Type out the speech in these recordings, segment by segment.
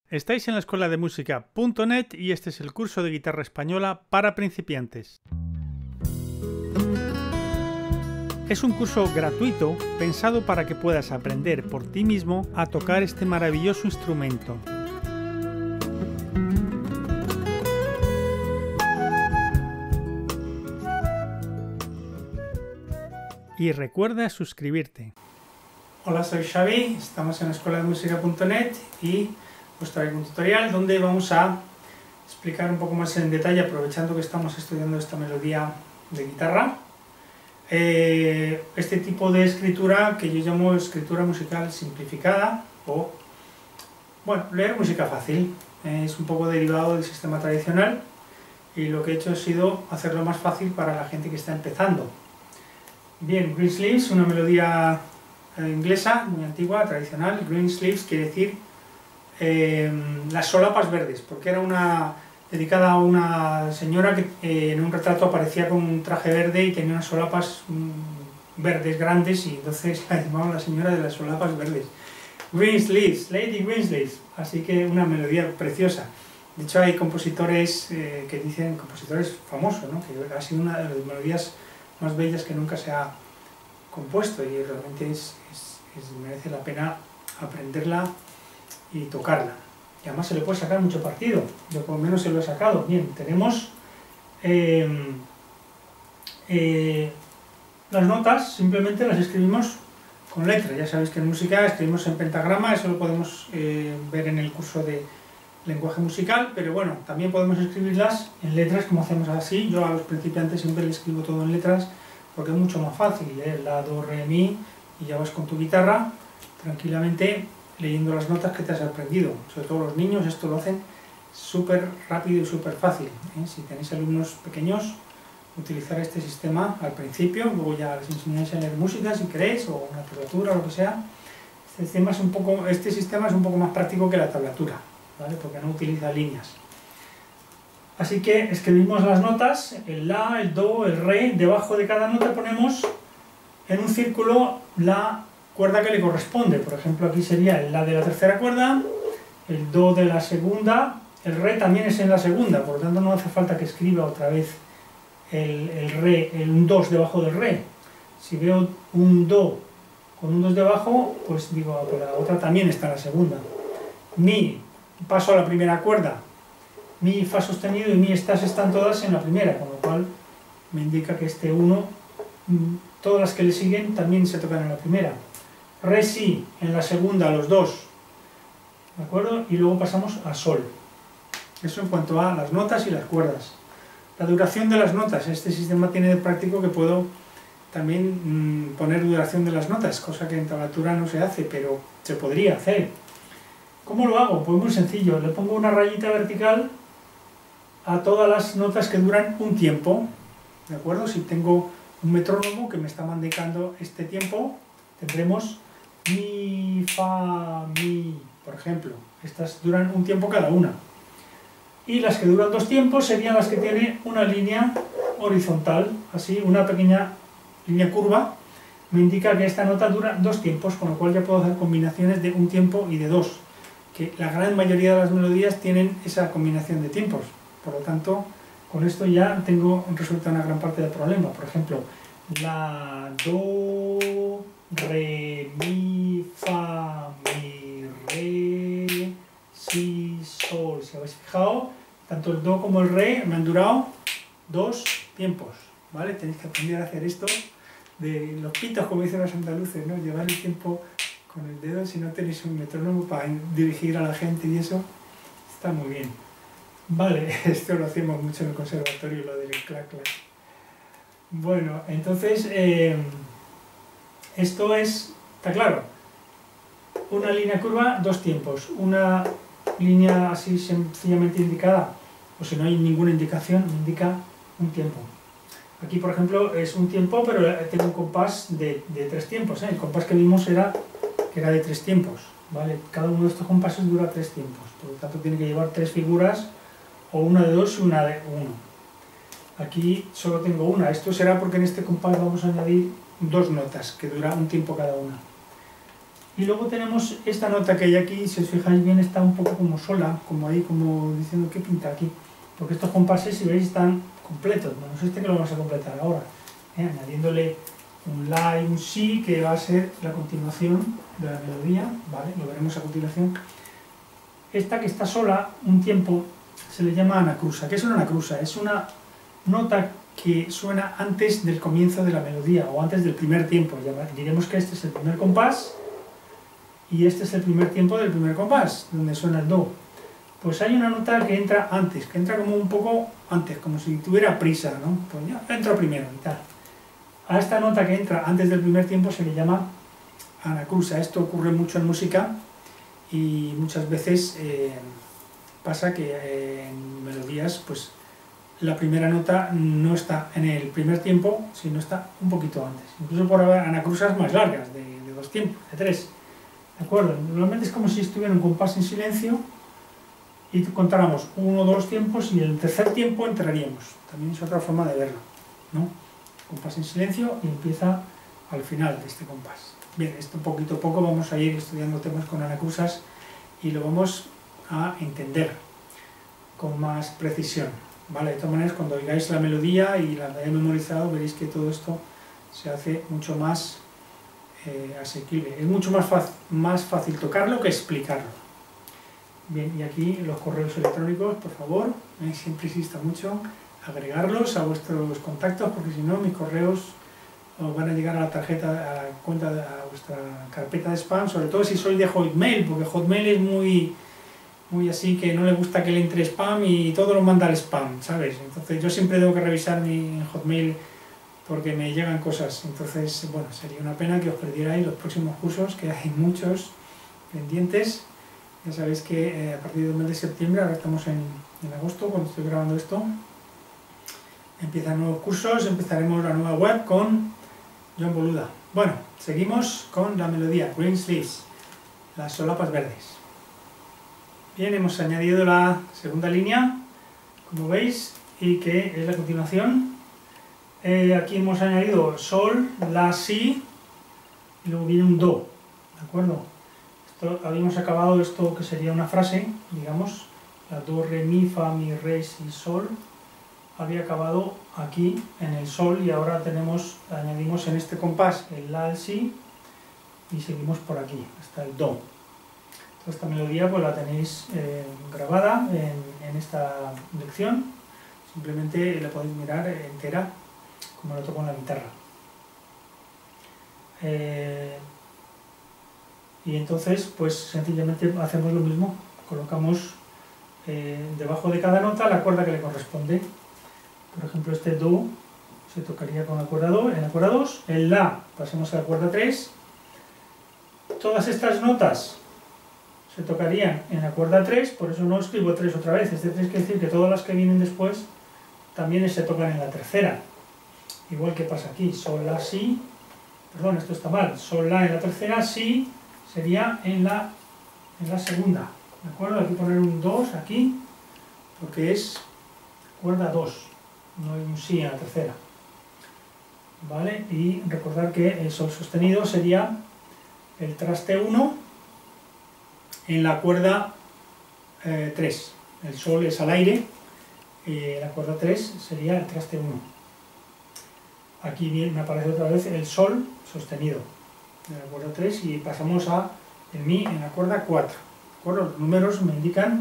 Estáis en la escuela de música.net y este es el curso de guitarra española para principiantes. Es un curso gratuito pensado para que puedas aprender por ti mismo a tocar este maravilloso instrumento. Y recuerda suscribirte. Hola, soy Xavi, estamos en la escuela de música.net y os traigo un tutorial donde vamos a explicar un poco más en detalle, aprovechando que estamos estudiando esta melodía de guitarra, este tipo de escritura que yo llamo escritura musical simplificada o, bueno, leer música fácil. Es un poco derivado del sistema tradicional y lo que he hecho ha sido hacerlo más fácil para la gente que está empezando. Bien, Greensleeves, una melodía inglesa muy antigua, tradicional. Greensleeves quiere decir las solapas verdes, porque era dedicada a una señora que en un retrato aparecía con un traje verde y tenía unas solapas verdes grandes, y entonces la llamaban la señora de las solapas verdes. Greensleeves, Lady Greensleeves, así que una melodía preciosa. De hecho hay compositores que dicen, compositores famosos, ¿no?, que ha sido una de las melodías más bellas que nunca se ha compuesto, y realmente merece la pena aprenderla y tocarla. Y además se le puede sacar mucho partido, yo por lo menos se lo he sacado. Bien, tenemos las notas, simplemente las escribimos con letra. Ya sabéis que en música escribimos en pentagrama, eso lo podemos ver en el curso de lenguaje musical, pero bueno, también podemos escribirlas en letras, como hacemos así. Yo a los principiantes siempre les escribo todo en letras, porque es mucho más fácil, la, do, re, mi, y ya vas con tu guitarra tranquilamente leyendo las notas que te has aprendido. Sobre todo los niños esto lo hacen súper rápido y súper fácil, Si tenéis alumnos pequeños, utilizar este sistema al principio, luego ya les enseñáis a leer música si queréis, o una tablatura o lo que sea. Este sistema es un poco más práctico que la tablatura, ¿vale?, porque no utiliza líneas. Así que escribimos las notas, el la, el do, el re. Debajo de cada nota ponemos en un círculo la cuerda que le corresponde. Por ejemplo, aquí sería el la de la tercera cuerda, el do de la segunda, el re también es en la segunda, por lo tanto no hace falta que escriba otra vez el re, un 2 debajo del re. Si veo un do con un 2 debajo, pues digo, pues la otra también está en la segunda. Mi, paso a la primera cuerda, mi, fa sostenido y mi, estas están todas en la primera, con lo cual me indica que este 1, todas las que le siguen también se tocan en la primera. Re, si, en la segunda, los dos, ¿de acuerdo? Y luego pasamos a sol. Eso en cuanto a las notas y las cuerdas. La duración de las notas, este sistema tiene de práctico que puedo también poner duración de las notas, cosa que en tablatura no se hace, pero se podría hacer. ¿Cómo lo hago? Pues muy sencillo, le pongo una rayita vertical a todas las notas que duran un tiempo, ¿de acuerdo? Si tengo un metrónomo que me está indicando este tiempo, tendremos mi, fa, mi, por ejemplo. Estas duran un tiempo cada una. Y las que duran dos tiempos serían las que tienen una línea horizontal, así, una pequeña línea curva, me indica que esta nota dura dos tiempos, con lo cual ya puedo hacer combinaciones de un tiempo y de dos, que la gran mayoría de las melodías tienen esa combinación de tiempos. Por lo tanto, con esto ya resuelta una gran parte del problema. Por ejemplo, la, do, re, mi, fa, mi, re, si, sol. Si habéis fijado, tanto el do como el re me han durado dos tiempos, ¿vale? Tenéis que aprender a hacer esto de los pitos, como dicen los andaluces, ¿no? Llevar el tiempo con el dedo. Si no tenéis un metrónomo para dirigir a la gente y eso, está muy bien. Vale, esto lo hacemos mucho en el conservatorio, lo del clac clac. Bueno, entonces esto está claro, una línea curva, dos tiempos, una línea así sencillamente indicada, o si no hay ninguna indicación, me indica un tiempo. Aquí por ejemplo es un tiempo, pero tengo un compás de tres tiempos, El compás que vimos que era de tres tiempos, ¿vale? Cada uno de estos compases dura tres tiempos, por lo tanto tiene que llevar tres figuras, o una de dos y una de uno. Aquí solo tengo una, esto será porque en este compás vamos a añadir dos notas, que dura un tiempo cada una. Y luego tenemos esta nota que hay aquí, si os fijáis bien está un poco como sola, como ahí, como diciendo qué pinta aquí. Porque estos compases, si veis, están completos, menos este que lo vamos a completar ahora, añadiéndole un la y un si, que va a ser la continuación de la melodía, ¿vale? Lo veremos a continuación. Esta que está sola un tiempo se le llama anacrusa. ¿Qué es una anacrusa? Es una nota que suena antes del comienzo de la melodía o antes del primer tiempo. Diremos que este es el primer compás y este es el primer tiempo del primer compás, donde suena el do. Pues hay una nota que entra antes, que entra como un poco antes, como si tuviera prisa, ¿no? Pues ya entra primero y tal. A esta nota que entra antes del primer tiempo se le llama anacrusa. Esto ocurre mucho en música y muchas veces pasa que en melodías pues la primera nota no está en el primer tiempo, sino está un poquito antes. Incluso por haber anacrusas más largas, de 2 tiempos, de 3. ¿De acuerdo? Normalmente es como si estuviera un compás en silencio y contáramos 1 o 2 tiempos y en el tercer tiempo entraríamos. También es otra forma de verlo, ¿no? Compás en silencio y empieza al final de este compás. Bien, esto poquito a poco vamos a ir estudiando temas con anacrusas y lo vamos a entender con más precisión, ¿vale? De todas maneras, cuando oigáis la melodía y la hayáis memorizado, veréis que todo esto se hace mucho más asequible. Es mucho más fácil tocarlo que explicarlo. Bien, y aquí los correos electrónicos, por favor, siempre insista mucho, agregarlos a vuestros contactos, porque si no mis correos os van a llegar a la tarjeta, a la cuenta, a vuestra carpeta de spam, sobre todo si sois de Hotmail, porque Hotmail es muy así, que no le gusta que le entre spam y todo lo manda al spam, ¿sabes? Entonces yo siempre tengo que revisar mi Hotmail porque me llegan cosas. Entonces, bueno, sería una pena que os perdierais los próximos cursos, que hay muchos pendientes. Ya sabéis que a partir del mes de septiembre, ahora estamos en agosto, cuando estoy grabando esto, empiezan nuevos cursos, empezaremos la nueva web con John Boluda. Bueno, seguimos con la melodía, Green Sleeves, las solapas verdes. Bien, hemos añadido la segunda línea, como veis, y que es la continuación. Aquí hemos añadido sol, la, si, y luego viene un do, ¿de acuerdo? Habíamos acabado esto que sería una frase, digamos, la do, re, mi, fa, mi, re, si, sol, había acabado aquí en el sol y ahora añadimos en este compás el la, el si y seguimos por aquí hasta el do. Esta melodía pues la tenéis grabada en esta lección, simplemente la podéis mirar entera como lo toco en la guitarra. Y entonces pues sencillamente hacemos lo mismo, colocamos debajo de cada nota la cuerda que le corresponde. Por ejemplo, este do se tocaría con la cuerda do, en la cuerda 2, el la pasamos a la cuerda 3. Todas estas notas se tocarían en la cuerda 3, por eso no escribo 3 otra vez, este 3 quiere decir que todas las que vienen después también se tocan en la tercera. Igual que pasa aquí, sol, la, si, perdón, esto está mal, sol, la en la tercera, si sería en la segunda, ¿de acuerdo? Hay que poner un 2 aquí, porque es cuerda 2, no hay un si en la tercera, ¿vale? Y recordar que el sol sostenido sería el traste 1 en la cuerda 3, el sol es al aire, la cuerda 3 sería el traste 1. Aquí me aparece otra vez el sol sostenido en la cuerda 3 y pasamos a el mi en la cuerda 4. ¿De acuerdo? Los números me indican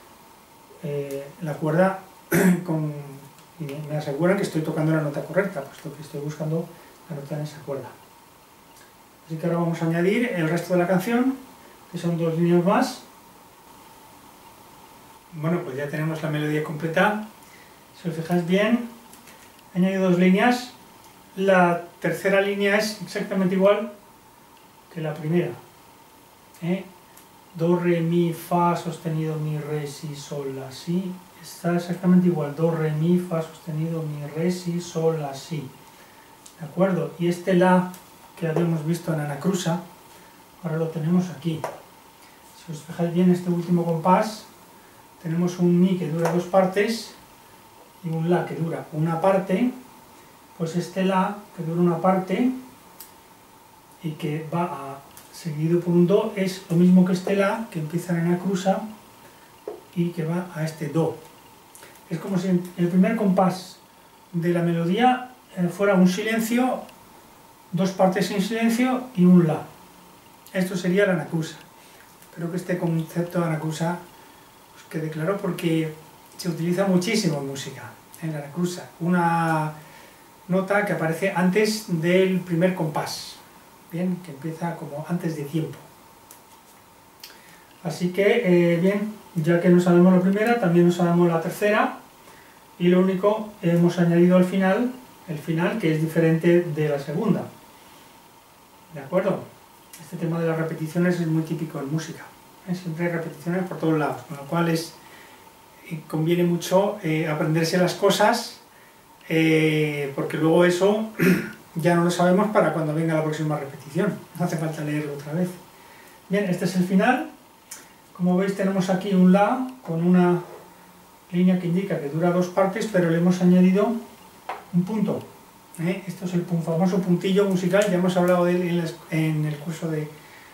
la cuerda y me aseguran que estoy tocando la nota correcta, puesto que estoy buscando la nota en esa cuerda. Así que ahora vamos a añadir el resto de la canción, que son 2 líneas más. Bueno, pues ya tenemos la melodía completa. Si os fijáis bien, he añadido 2 líneas. La tercera línea es exactamente igual que la primera. Do, re, mi, fa sostenido, mi, re, si, sol, la, si. Está exactamente igual. Do, re, mi, fa sostenido, mi, re, si, sol, la, si. ¿De acuerdo? Y este la que habíamos visto en anacrusa, ahora lo tenemos aquí. Si os fijáis bien, este último compás, tenemos un mi que dura 2 partes y un la que dura una parte. Pues este la que dura una parte y que va a seguido por un do, es lo mismo que este la, que empieza en anacrusa y que va a este do. Es como si el primer compás de la melodía fuera un silencio, dos partes en silencio y un la. Esto sería la anacrusa. Espero que este concepto de anacrusa os quede claro, porque se utiliza muchísimo en música, en la anacrusa. Una nota que aparece antes del primer compás, bien, que empieza como antes de tiempo. Así que, bien, ya que no sabemos la primera, también no sabemos la tercera, y lo único, hemos añadido al final, el final, que es diferente de la segunda. ¿De acuerdo? Este tema de las repeticiones es muy típico en música. Siempre hay repeticiones por todos lados, con lo cual conviene mucho aprenderse las cosas, porque luego eso ya no lo sabemos para cuando venga la próxima repetición. No hace falta leerlo otra vez. Bien, este es el final. Como veis, tenemos aquí un la con una línea que indica que dura dos partes, pero le hemos añadido un punto. Esto es el famoso puntillo musical. Ya hemos hablado de él en el curso del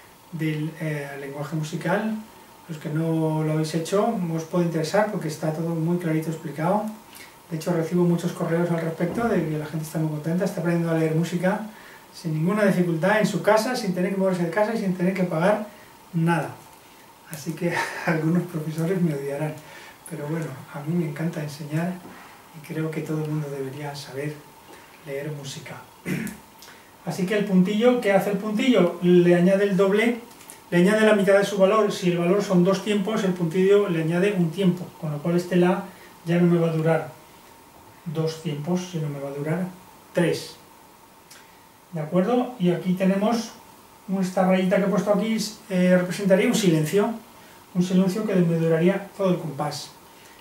lenguaje musical. Los que no lo habéis hecho, os puede interesar porque está todo muy clarito explicado. De hecho, recibo muchos correos al respecto de que la gente está muy contenta, está aprendiendo a leer música sin ninguna dificultad en su casa, sin tener que moverse de casa y sin tener que pagar nada. Así que algunos profesores me odiarán, pero bueno, a mí me encanta enseñar y creo que todo el mundo debería saber leer música. Así que el puntillo, ¿qué hace el puntillo? Le añade el doble, le añade la mitad de su valor. Si el valor son dos tiempos, el puntillo le añade un tiempo, con lo cual este la ya no me va a durar dos tiempos, sino me va a durar tres. ¿De acuerdo? Y aquí tenemos esta rayita que he puesto aquí, representaría un silencio que me duraría todo el compás.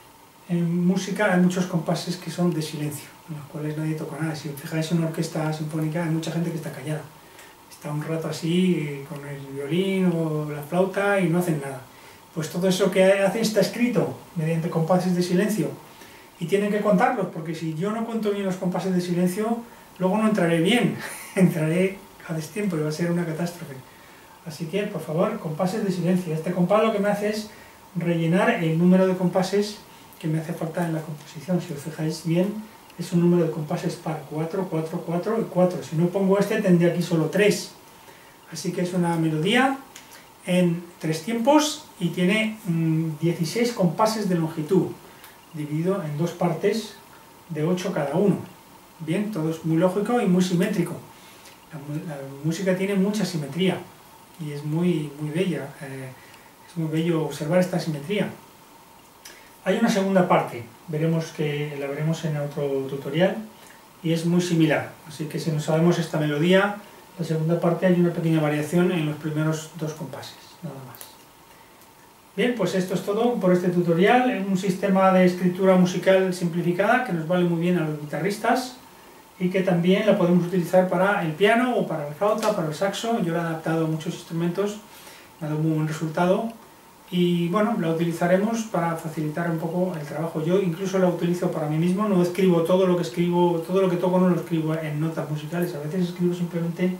En música hay muchos compases que son de silencio, en los cuales nadie toca nada. Si os fijáis en una orquesta sinfónica, hay mucha gente que está callada. Está un rato así con el violín o la flauta y no hacen nada. Pues todo eso que hacen está escrito mediante compases de silencio. Y tienen que contarlos, porque si yo no cuento bien los compases de silencio, luego no entraré bien, entraré a destiempo y va a ser una catástrofe. Así que, por favor, compases de silencio. Este compás lo que me hace es rellenar el número de compases que me hace falta en la composición. Si os fijáis bien, es un número de compases par, 4, 4, 4 y 4. Si no pongo este, tendría aquí solo 3. Así que es una melodía en 3 tiempos y tiene 16 compases de longitud, dividido en 2 partes de 8 cada uno. Bien, todo es muy lógico y muy simétrico. La música tiene mucha simetría y es muy bella. Es muy bello observar esta simetría. Hay una segunda parte, la veremos en otro tutorial, y es muy similar. Así que si no sabemos esta melodía, la segunda parte hay una pequeña variación en los primeros 2 compases, nada más. Bien, pues esto es todo por este tutorial. Es un sistema de escritura musical simplificada que nos vale muy bien a los guitarristas y que también la podemos utilizar para el piano o para la flauta, para el saxo. Yo la he adaptado a muchos instrumentos, me ha dado muy buen resultado y bueno, la utilizaremos para facilitar un poco el trabajo. Yo incluso la utilizo para mí mismo, no escribo todo lo que escribo, todo lo que toco no lo escribo en notas musicales, a veces escribo simplemente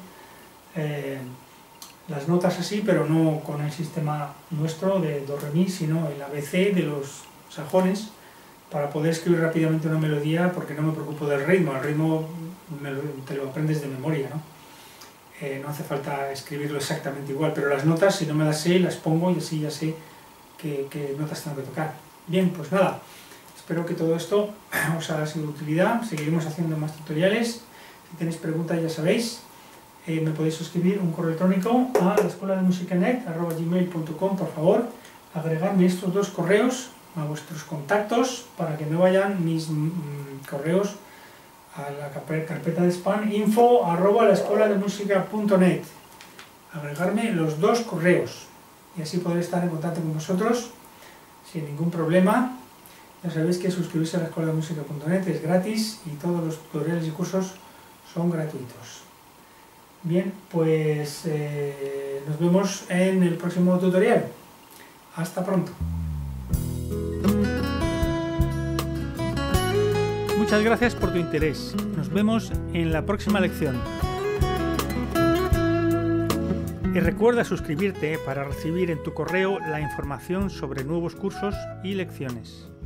las notas así, pero no con el sistema nuestro de do, re, mi, sino el ABC de los sajones, para poder escribir rápidamente una melodía, porque no me preocupo del ritmo. El ritmo te lo aprendes de memoria, ¿no? No hace falta escribirlo exactamente igual, pero las notas, si no me las sé, las pongo y así ya sé qué notas tengo que tocar. Bien, pues nada, espero que todo esto os haya sido de utilidad. Seguiremos haciendo más tutoriales. Si tenéis preguntas, ya sabéis, me podéis escribir un correo electrónico a laescuelademusicanet@gmail.com. Por favor, agregadme estos 2 correos a vuestros contactos para que no vayan mis correos a la carpeta de spam info@laescuelademusica.net. Agregarme los 2 correos y así podré estar en contacto con vosotros sin ningún problema. Ya sabéis que suscribirse a laescuelademusica.net es gratis y todos los tutoriales y cursos son gratuitos. Bien, pues nos vemos en el próximo tutorial. Hasta pronto. Muchas gracias por tu interés. Nos vemos en la próxima lección. Y recuerda suscribirte para recibir en tu correo la información sobre nuevos cursos y lecciones.